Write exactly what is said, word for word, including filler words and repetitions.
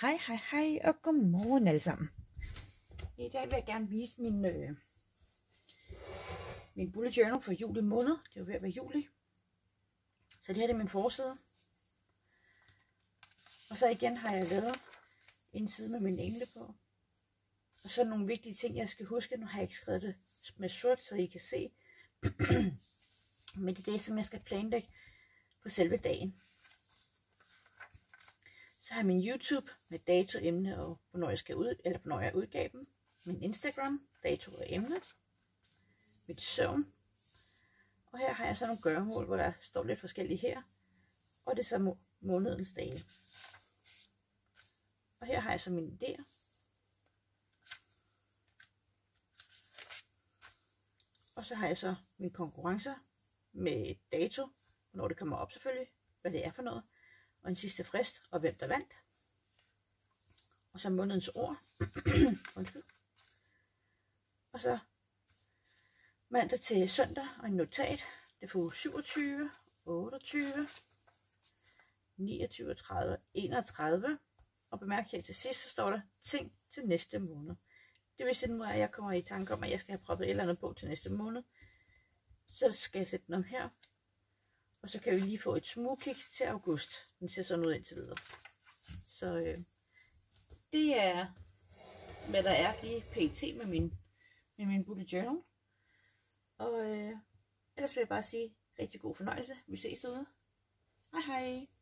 Hej, hej, hej og godmorgen alle sammen. I dag vil jeg gerne vise min, øh, min bullet journal for juli måned. Det er jo ved at være juli. Så det her er min forside. Og så igen har jeg lavet en side med mine engle på. Og så nogle vigtige ting, jeg skal huske. Nu har jeg ikke skrevet det med sort, så I kan se. Men det er det, som jeg skal planlægge på selve dagen. Så har jeg min YouTube med dato, emne og hvornår jeg skal ud, eller hvornår jeg udgav dem. Min Instagram, dato og emne. Mit søvn. Og her har jeg så nogle gøremål, hvor der står lidt forskellige her. Og det er så må månedens dage. Og her har jeg så mine idéer. Og så har jeg så mine konkurrencer med dato, hvornår det kommer op selvfølgelig, hvad det er for noget. Og en sidste frist, og hvem der vandt. Og så månedens ord. Undskyld. Og så mandag til søndag, og en notat. Det får syvogtyve, otteogtyve, niogtyve, tredive, enogtredive. Og bemærk her til sidst, så står der ting til næste måned. Det vil sige, nu at jeg kommer i tanke om, at jeg skal have proppet et eller andet på til næste måned. Så skal jeg sætte den om her. Og så kan vi lige få et smugkig til august. Den ser sådan ud indtil videre. Så øh, det er, hvad der er lige pt med min, med min bullet journal. Og øh, ellers vil jeg bare sige rigtig god fornøjelse. Vi ses derude. Hej hej.